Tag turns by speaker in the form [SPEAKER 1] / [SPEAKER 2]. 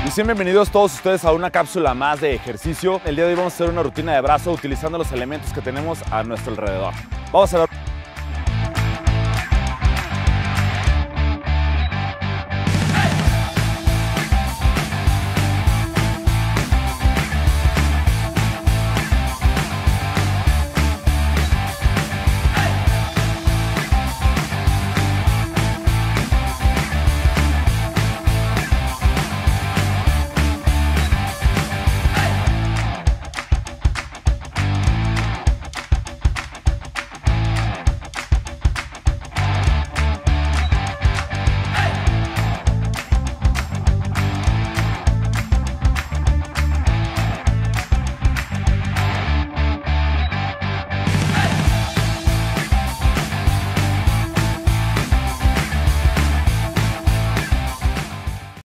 [SPEAKER 1] Y sean bienvenidos todos ustedes a una cápsula más de ejercicio. El día de hoy vamos a hacer una rutina de brazo utilizando los elementos que tenemos a nuestro alrededor. Vamos a ver.